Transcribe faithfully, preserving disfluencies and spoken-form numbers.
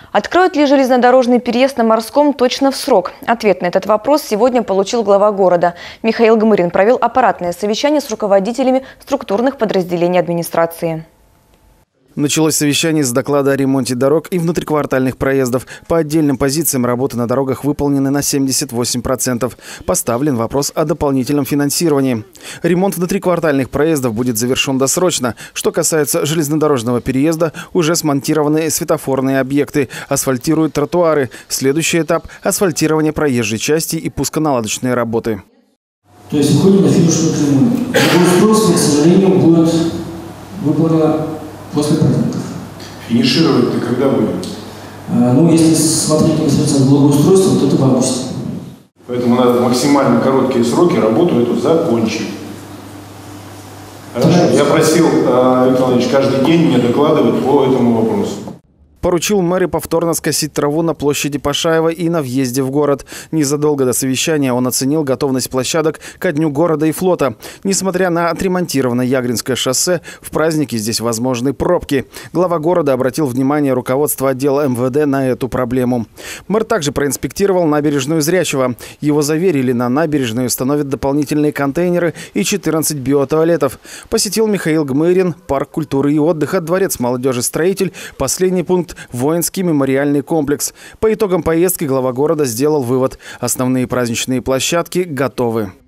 Откроют ли железнодорожный переезд на Морском точно в срок? Ответ на этот вопрос сегодня получил глава города. Михаил Гмырин провел аппаратное совещание с руководителями структурных подразделений администрации. Началось совещание с доклада о ремонте дорог и внутриквартальных проездов. По отдельным позициям работы на дорогах выполнены на семьдесят восемь процентов. Поставлен вопрос о дополнительном финансировании. Ремонт внутриквартальных проездов будет завершен досрочно. Что касается железнодорожного переезда, уже смонтированы светофорные объекты, асфальтируют тротуары. Следующий этап – асфальтирование проезжей части и пусконаладочные работы. То есть выходим на финишную прямую. Благоустройство, к сожалению, будет выполнено после праздников. Финишировать-то когда будет? А, ну, если смотреть непосредственно благоустройство, то это в августе. Поэтому надо максимально короткие сроки работу эту закончить. Хорошо. Я просил, Виктор Владимирович, каждый день мне докладывать по этому вопросу. Поручил мэре повторно скосить траву на площади Пашаева и на въезде в город. Незадолго до совещания он оценил готовность площадок ко Дню города и флота. Несмотря на отремонтированное Ягринское шоссе, в праздники здесь возможны пробки. Глава города обратил внимание руководства отдела эм вэ дэ на эту проблему. Мэр также проинспектировал набережную Зрячего. Его заверили, на набережную установят дополнительные контейнеры и четырнадцать биотуалетов. Посетил Михаил Гмырин парк культуры и отдыха, дворец молодежи «Строитель», последний пункт – воинский мемориальный комплекс. По итогам поездки глава города сделал вывод – основные праздничные площадки готовы.